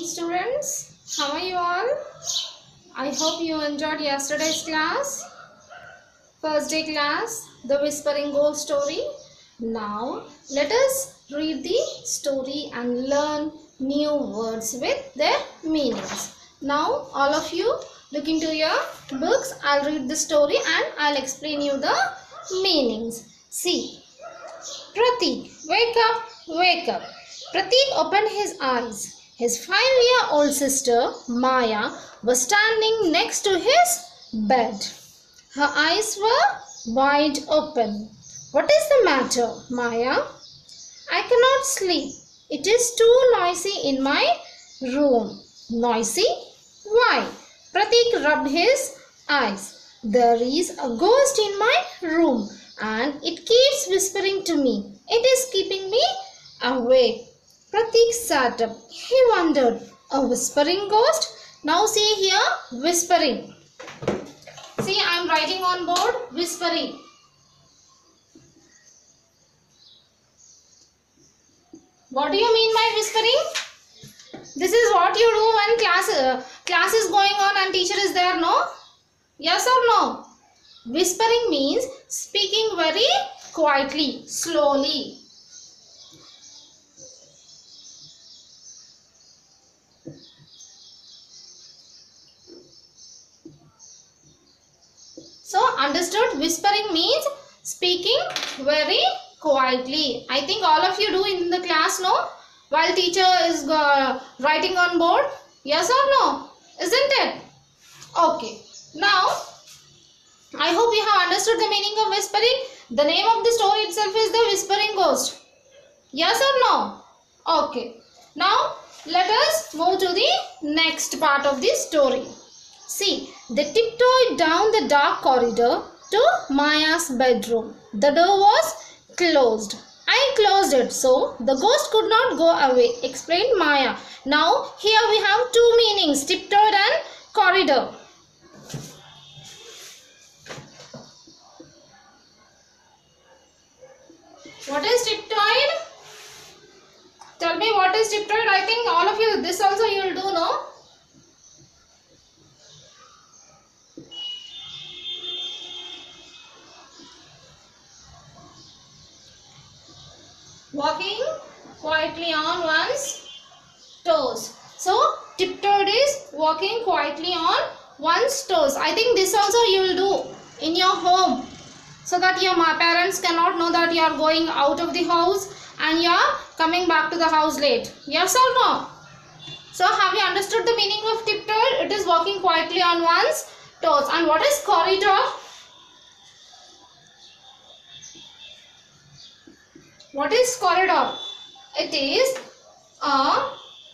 morning, students. How are you all? I hope you enjoyed yesterday's class. First day class, the Whispering Ghost story. Now, let us read the story and learn new words with their meanings. Now, all of you look into your books. I'll read the story and I'll explain you the meanings. See, Pratik, wake up, wake up. Pratik opened his eyes. His 5-year-old sister, Maya, was standing next to his bed. Her eyes were wide open. What is the matter, Maya? I cannot sleep. It is too noisy in my room. Noisy? Why? Pratik rubbed his eyes. There is a ghost in my room and it keeps whispering to me. It is keeping me awake. Pratik sat up. He wondered, a whispering ghost? Now see here, whispering. See, I am writing on board, whispering. What do you mean by whispering? This is what you do when class is going on and teacher is there, no? Yes or no? Whispering means speaking very quietly, slowly. So, understood? Whispering means speaking very quietly. I think all of you do in the class, no? While teacher is writing on board. Yes or no? Isn't it? Okay. Now, I hope you have understood the meaning of whispering. The name of the story itself is the Whispering Ghost. Yes or no? Okay. Now, let us move to the next part of the story. See, they tiptoed down the dark corridor to Maya's bedroom. The door was closed. I closed it so the ghost could not go away, explained Maya. Now, here we have two meanings, tiptoed and corridor. What is tiptoed? Tell me what is tiptoed. I think all of you, this also you will do, no? Walking quietly on one's toes. So, tiptoed is walking quietly on one's toes. I think this also you will do in your home, so that your parents cannot know that you are going out of the house and you are coming back to the house late. Yes or no? So, have you understood the meaning of tiptoed? It is walking quietly on one's toes. And what is corridor? What is corridor? It is a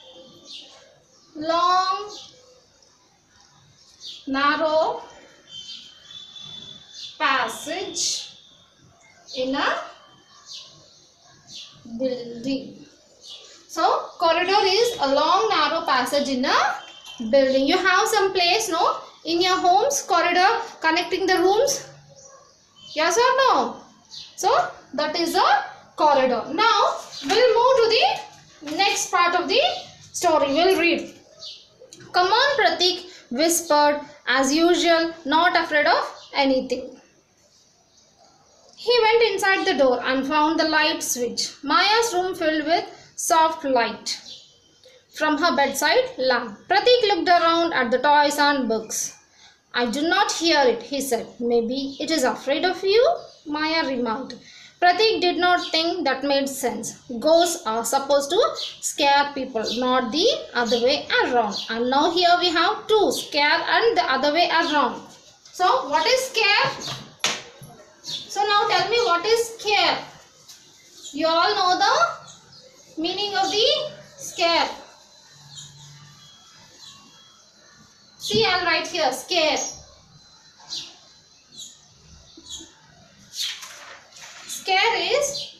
long, narrow passage in a building. So, corridor is a long, narrow passage in a building. You have some place, no? In your homes, corridor connecting the rooms. Yes or no? So, that is a corridor. Now, we'll move to the next part of the story. We'll read. Come on, Pratik whispered, as usual, not afraid of anything. He went inside the door and found the light switch. Maya's room filled with soft light from her bedside lamp. Pratik looked around at the toys and books. I do not hear it, he said. Maybe it is afraid of you, Maya remarked. Pratik did not think that made sense. Ghosts are supposed to scare people, not the other way around. And now here we have two, scare and the other way around. So, what is scare? So, now tell me what is scare. You all know the meaning of the scare. See, I'll write here, scare. Scare is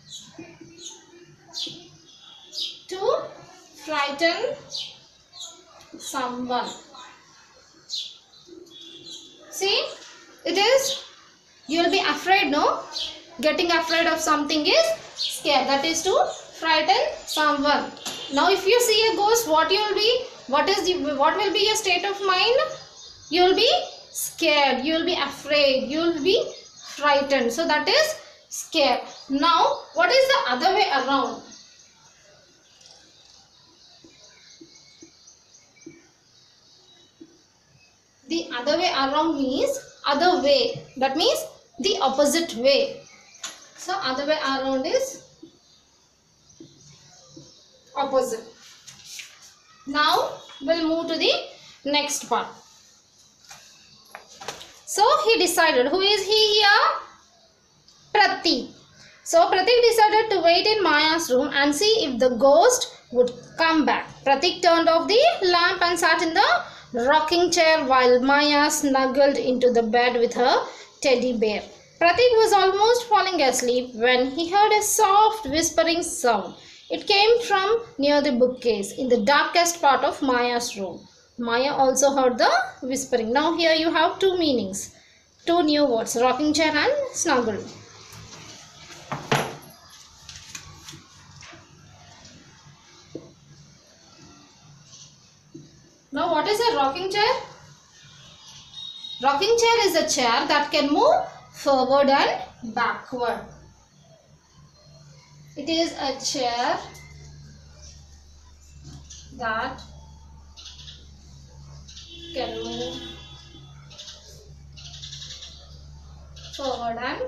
to frighten someone. See, it is, you will be afraid, no? Getting afraid of something is scare. That is to frighten someone. Now if you see a ghost, what will be your state of mind? You will be scared, you will be afraid, you will be frightened. So that is scared. Now what is the other way around? The other way around means other way. That means the opposite way. So other way around is opposite. Now we'll move to the next part. So he decided. Who is he here? Pratik. So Pratik decided to wait in Maya's room and see if the ghost would come back. Pratik turned off the lamp and sat in the rocking chair while Maya snuggled into the bed with her teddy bear. Pratik was almost falling asleep when he heard a soft whispering sound. It came from near the bookcase in the darkest part of Maya's room. Maya also heard the whispering. Now here you have two meanings, two new words, rocking chair and snuggle. Now what is a rocking chair? Rocking chair is a chair that can move forward and backward. It is a chair that can move forward and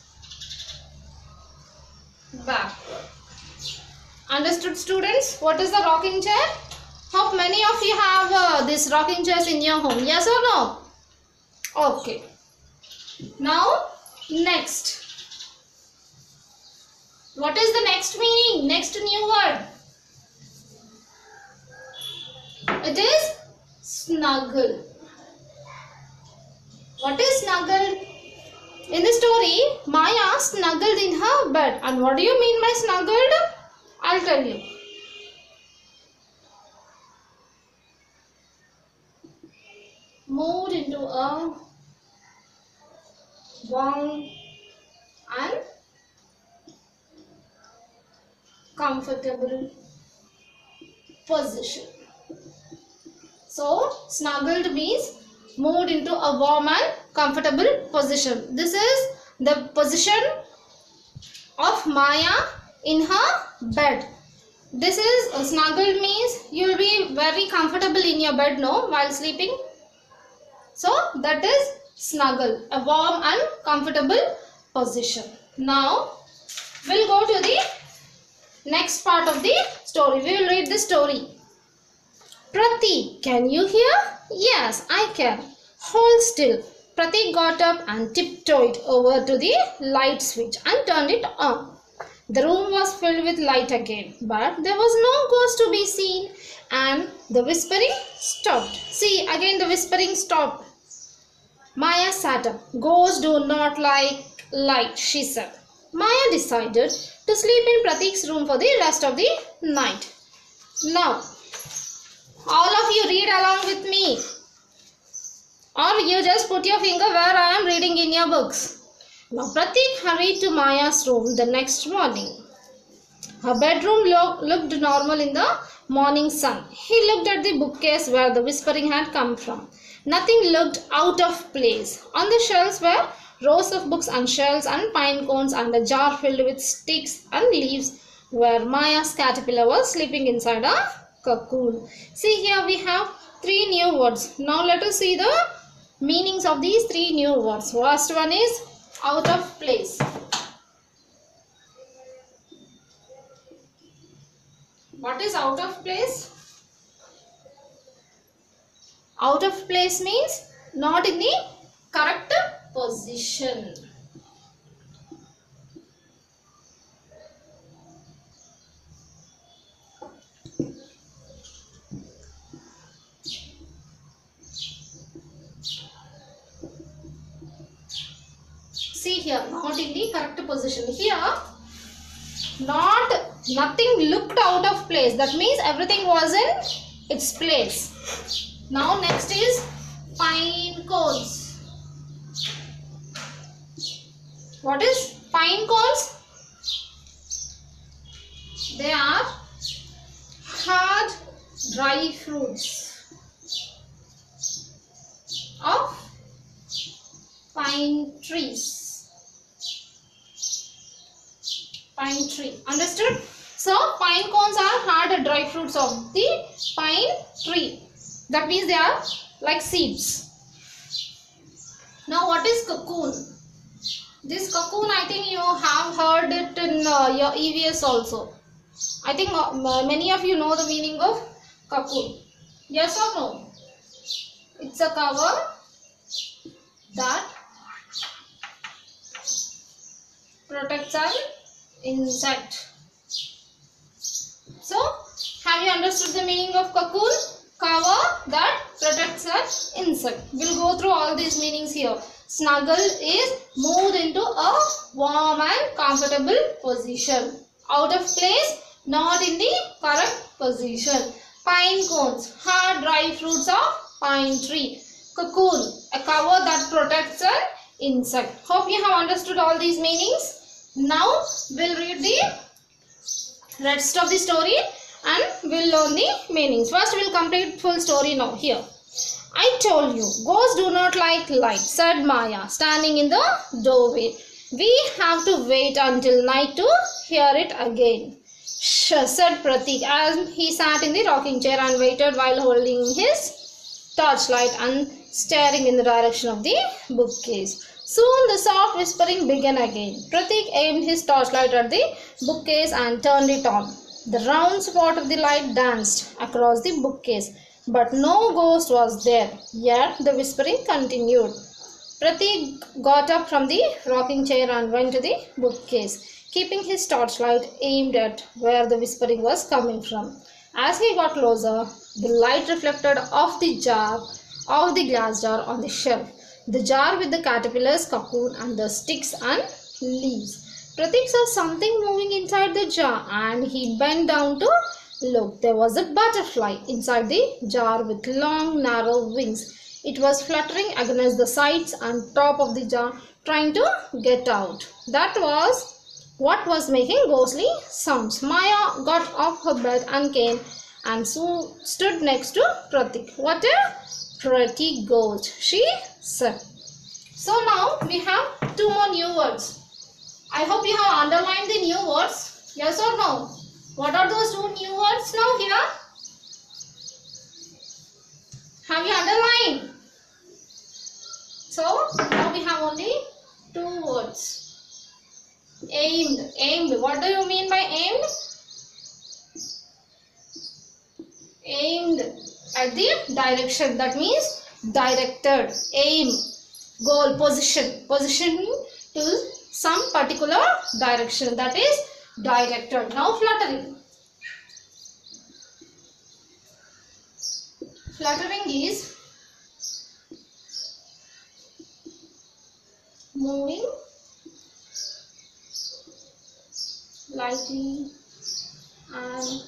backward. Understood, students? What is the rocking chair? Hope many of you have this rocking chairs in your home. Yes or no? Okay. Now next. What is the next meaning? Next new word. It is snuggle. What is snuggle? In the story, Maya snuggled in her bed. And what do you mean by snuggled? I'll tell you. Moved into a warm and comfortable position. So snuggled means moved into a warm and comfortable position. This is the position of Maya in her bed. This is snuggled means you will be very comfortable in your bed, no, while sleeping. So that is snuggle, a warm and comfortable position. Now we'll go to the next part of the story. We will read the story. Pratik, can you hear? Yes, I can. Hold still. Pratik got up and tiptoed over to the light switch and turned it on. The room was filled with light again, but there was no ghost to be seen, and the whispering stopped. See, again the whispering stopped. Maya sat up. Ghosts do not like light, she said. Maya decided to sleep in Pratik's room for the rest of the night. Now, all of you read along with me. Or you just put your finger where I am reading in your books. Now Pratik hurried to Maya's room the next morning. Her bedroom looked normal in the morning sun. He looked at the bookcase where the whispering had come from. Nothing looked out of place. On the shelves were rows of books and shells and pine cones and a jar filled with sticks and leaves where Maya's caterpillar was sleeping inside a cocoon. See, here we have three new words. Now let us see the meanings of these three new words. First one is out of place. What is out of place? Out of place means not in the correct position. See here, not in the correct position. Here, nothing looked out of place. That means everything was in its place. Now next is pine cones. What is pine cones? They are hard dry fruits of pine trees. Pine tree. Understood? So pine cones are hard dry fruits of the pine tree. That means they are like seeds. Now what is cocoon? This cocoon, I think you have heard it in your EVS also. I think many of you know the meaning of cocoon. Yes or no? It's a cover that protects an insect. So, have you understood the meaning of cocoon? Cover that protects an insect. We'll go through all these meanings here. Snuggle is moved into a warm and comfortable position. Out of place, not in the correct position. Pine cones, hard dry fruits of pine tree. Cocoon, a cover that protects an insect. Hope you have understood all these meanings. Now we'll read the rest of the story and we'll learn the meanings. First we'll complete full story now. Here. I told you, ghosts do not like light, said Maya, standing in the doorway. We have to wait until night to hear it again. Shh, said Pratik as he sat in the rocking chair and waited while holding his torchlight and staring in the direction of the bookcase. Soon the soft whispering began again. Pratik aimed his torchlight at the bookcase and turned it on. The round spot of the light danced across the bookcase, but no ghost was there. Yet the whispering continued. Pratik got up from the rocking chair and went to the bookcase, keeping his torchlight aimed at where the whispering was coming from. As he got closer, the light reflected off the glass jar on the shelf. The jar with the caterpillar's cocoon and the sticks and leaves. Pratik saw something moving inside the jar and he bent down to look. There was a butterfly inside the jar with long narrow wings. It was fluttering against the sides and top of the jar, trying to get out. That was what was making ghostly sounds. Maya got off her bed and came and stood next to Pratik. What a pretty ghost, she said. So now we have two more new words. I hope you have underlined the new words. Yes or no? What are those two new words now here? Have you underlined? So now we have only two words. Aimed. Aimed. What do you mean by aimed? Aimed at the direction. That means directed. Aim. Goal. Position. Positioning to some particular direction. That is directed. Now fluttering. Fluttering is moving lightly and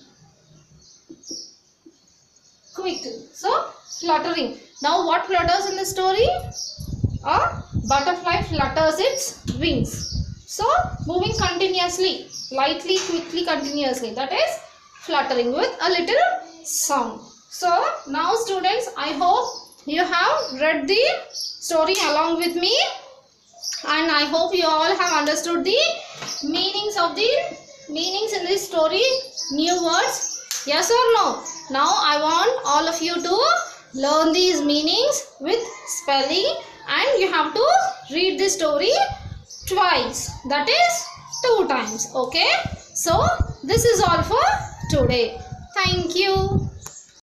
quickly. So fluttering. Now what flutters in the story? A butterfly flutters its wings. So moving continuously, lightly, quickly, continuously. That is fluttering with a little sound. So now students, I hope you have read the story along with me, and I hope you all have understood the meanings in this story, new words. Yes or no? Now I want all of you to learn these meanings with spelling, and you have to read the story twice. That is 2 times. Okay. So this is all for today. Thank you.